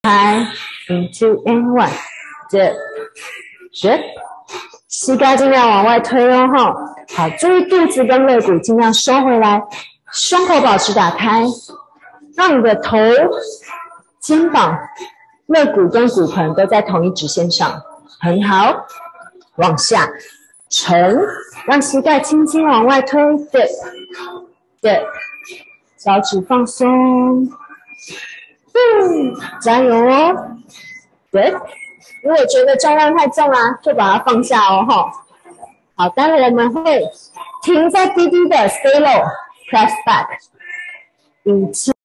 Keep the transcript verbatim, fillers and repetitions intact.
开 into and one dip dip， 膝盖尽量往外推哦哈。好，注意肚子跟肋骨尽量收回来，胸口保持打开，让你的头、肩膀、肋骨跟骨盆都在同一直线上，很好。往下沉，让膝盖轻轻往外推 dip dip， 脚趾放松，嗯，加油哦 dip。如果觉得重量太重啊，就把它放下哦哈。好，待会我们会停在低低的 stay low press back， 引气。